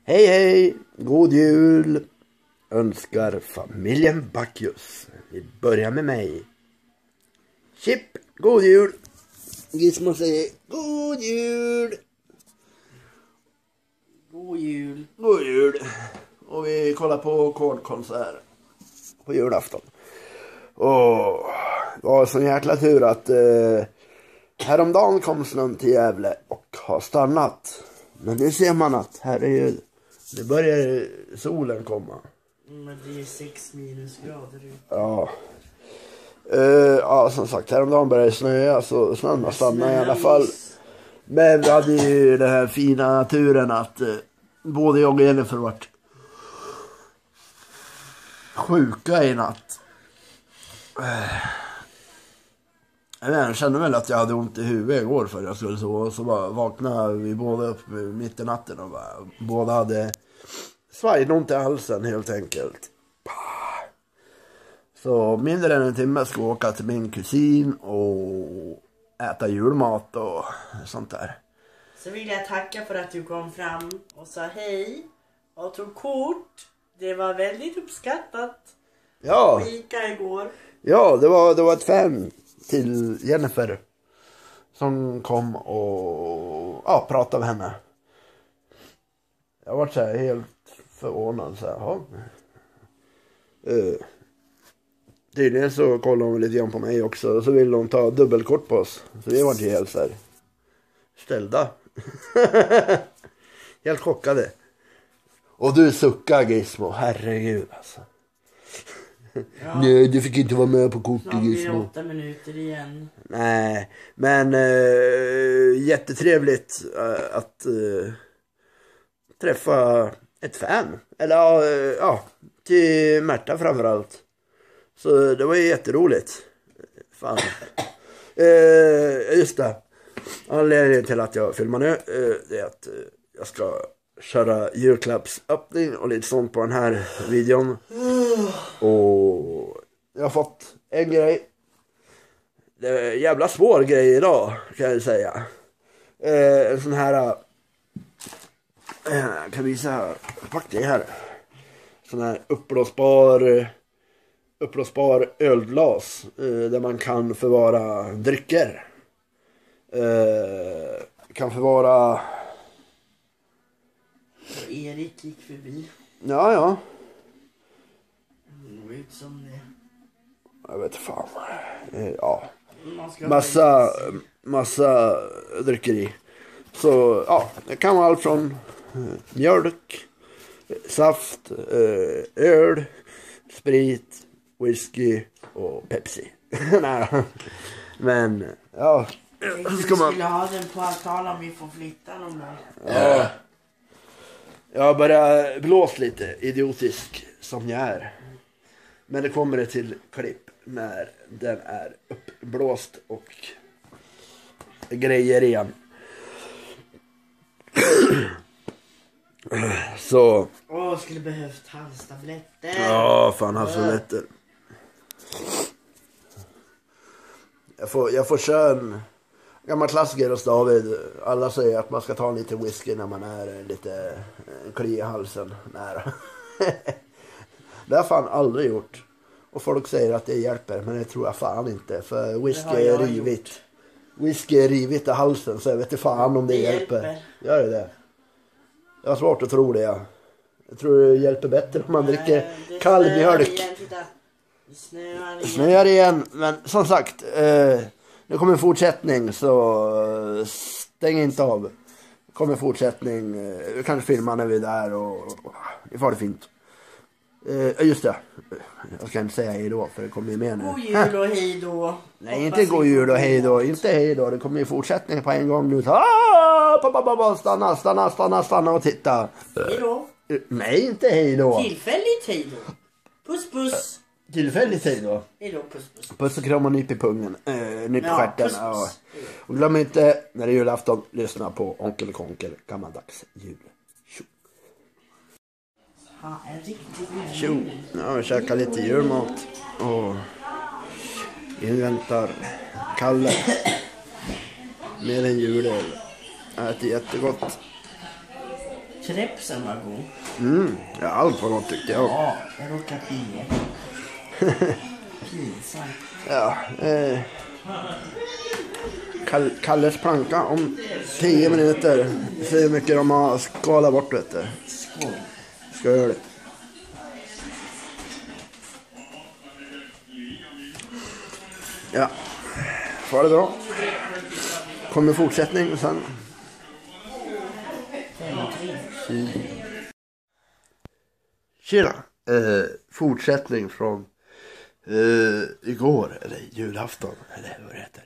Hej hej, god jul önskar familjen Bacchus. Vi börjar med mig. Chip, god jul. Gizmo säger god jul. God jul. God jul. Och vi kollar på Kornkonsert på julafton. Och det var sån jäkla tur att häromdagen kom snön till Gävle och har stannat. Men nu ser man att herregud, det börjar solen komma. Men det är 6 minusgrader ute. Ja. Ja, som sagt, häromdagen började det snöa så snön har stannat i alla fall. Men vi hade ju den här fina turen att både jag och Jennifer varit sjuka i natt. Jag kände väl att jag hade ont i huvudet igår för jag skulle sova. Så bara vaknade vi båda upp mitt i natten och båda hade svajnont i halsen helt enkelt. Så mindre än en timme ska jag åka till min kusin och äta julmat och sånt där. Så vill jag tacka för att du kom fram och sa hej och tog kort. Det var väldigt uppskattat. Ja. Fika igår. Ja, det var ett fan till Jennifer som kom och pratade med henne. Jag var så här helt förvånad så här, tydligen så kollade hon lite grann på mig också och så ville hon ta dubbelkort på oss. Så vi var inte helt så här ställda. Helt chockade. Och du suckar Gizmo, herregud alltså. Ja. Nej, du fick inte vara med på kortet Gizmo. Snart blir 8 minuter igen. Nej, men jättetrevligt att träffa ett fan. Eller ja, till Märta framförallt. Så det var ju jätteroligt. Fan. Just det. Anledningen till att jag filmar nu det är att jag ska köra julklappsöppning och lite sånt på den här videon. Och jag har fått en grej. Det är en jävla svår grej idag kan jag säga. En sån här jag kan visa packning här. Sån här uppblåsbar ölglas där man kan förvara drycker. Kan förvara. Erik gick förbi. Ja. Det var ut som det. Jag vet fan. Ja. Massa drycker i. Så ja, det kan vara allt från mjölk, saft, öl, sprit, whisky och Pepsi. Nej. Men ja, ska man skulle ha den på att tala om vi får flytta någon där. Ja. Jag börjar blåsa lite idiotisk som jag är. Men det kommer det till klipp när den är uppblåst och grejer igen. Så. Skulle behövt halstabletter. Ja, fan halstabletter. Jag får köra en gammal klassiker hos David. Alla säger att man ska ta lite whisky när man är lite kli i halsen. Nej. Det har fan aldrig gjort. Och folk säger att det hjälper, men det tror jag fan inte. För whisky är rivigt. Whisky är rivigt i halsen, så jag vet inte fan om det hjälper. Gör det? Jag har svårt att tro det, ja. Jag tror det hjälper bättre om man dricker kall mjölk. Snöar igen. Men som sagt, det kommer en fortsättning, så stäng inte av. Det kommer en fortsättning. Vi kanske filmar när vi är där och det får det fint. Just det. Jag ska inte säga hej då, för det kommer ju med nu. God jul och hej då. Nej, inte god jul och hej då. Inte hej då. Det kommer ju fortsättning på en gång nu. Stanna och titta. Hej då. Nej, inte hej då. Tillfälligt hej då. Puss. Tillfälligt hej då. Hej då, puss. Puss och kram och nyp i pungen. Nyp i stjärten. Puss. Och glöm inte, när det är julafton, lyssna på Onkel Konkel gammaldags jul. En riktig jul. Ja, vi käkar lite julmat. Och inväntar Kalle. Med en julöl. Äter jättegott. Krepsen var god. Ja, allt var något tyckte jag. Ja, jag råkar pilla. Pinsamt. Ja, Kalles planka om 10 minuter. Se hur mycket de har skalat bort, vet du. Skål. Skål. Ja, var det bra. Kommer fortsättning sen. Tjena. Fortsättning från igår, eller julafton, eller vad det heter.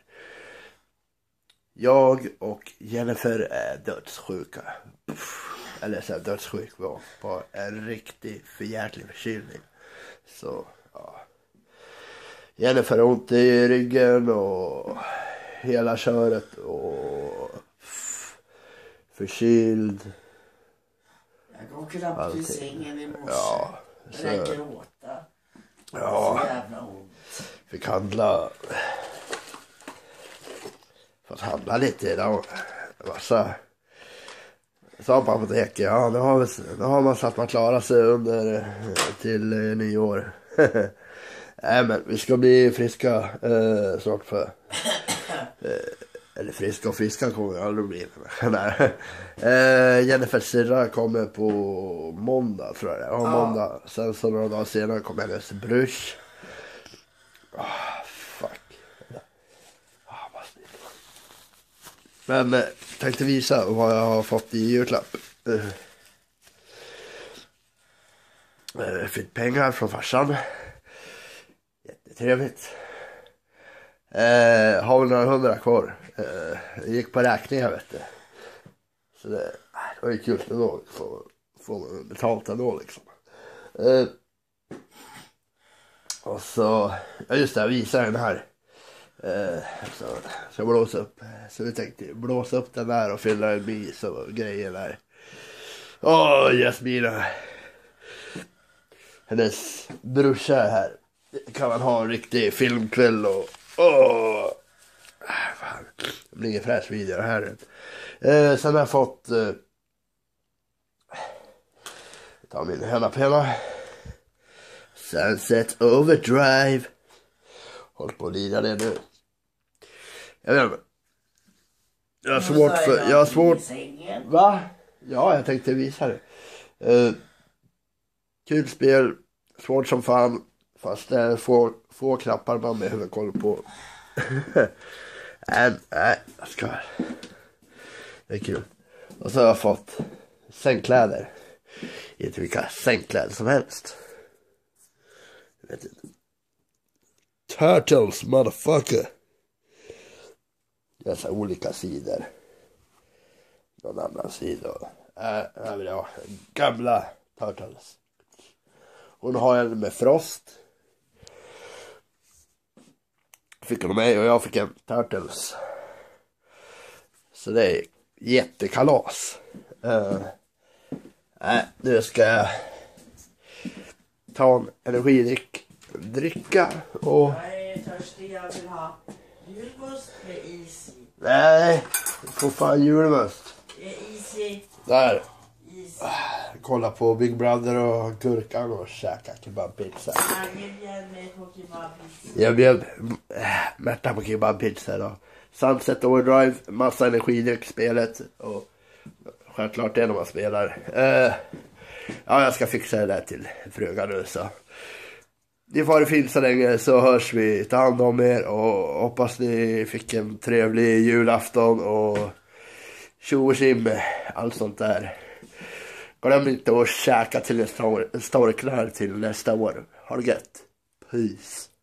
Jag och Jennifer är dödssjuka. Eller så här, dödssjuk var på en riktig förjäklig förkylning. Så, ja. Jennifer har ont i ryggen och hela köret och förkyld. Jag går knappt i sängen i morse. Ja, så... Jag gråta. Ja, så jävla ont. Fick handla. Fått handla lite idag. Massa. Sa på apoteket, ja nu har man så att man klarar sig under till nyår. Nej men vi ska bli friska snart för. Eller friska kommer vi aldrig bli. Jennifer syrra kommer på måndag tror jag. Ja, måndag. Sen så några dagar senare kommer hennes brush. Fuck. Vad snyggt. Men tänkte visa vad jag har fått i julklapp. Fick pengar från farsan. Jättetrevligt. Har väl några 100 kvar. Gick på räkningar vet du. Så det var ju kul ändå. Få betalt ändå liksom. Och så, ja just det, jag visar den här. Så jag blåsa upp. Så vi tänkte blåsa upp den där och fylla en bis och grejer där. Jasmina. Hennes brorsa här. Kan man ha en riktig filmkväll och fan. Det blir ingen fräsch video här. Sen har jag fått ta min hemmapenna. Sunset Overdrive. Håll på att lida det nu. Jag vet inte. Jag har svårt. Va? Ja, jag tänkte visa det. Kul spel. Svårt som fan. Fast det är få knappar man behöver kolla på. Nej, jag ska. Det är kul. Och så har jag fått sängkläder. Inte vilka sängkläder som helst. Jag vet inte. Turtles, motherfucker. Det är så olika sidor. Någon annan sida. Jag vill ha gamla Turtles. Hon har en med Frost. Fick hon mig och jag fick en Turtles. Så det är jättekalas. Nu ska jag ta en energidricka och... Jag är törstig, jag vill ha julmust med is i. Nej, får fan julmust. Det är is i. Där. Is. Kolla på Big Brother och Gurkan och käka kebabpizza. Jag bjöd mig på kebabpizza. Jag bjöd Märta på kebabpizza då. Sunset Overdrive, massa energidryck spelet och självklart det när man spelar. Ja, jag ska fixa det där till frugan nu så. Ni får det fint så länge så hörs vi. Ta hand om er och hoppas ni fick en trevlig julafton och tjo och tjim, allt sånt där. Glöm inte att käka till en storknar till nästa år. Ha det gött. Peace.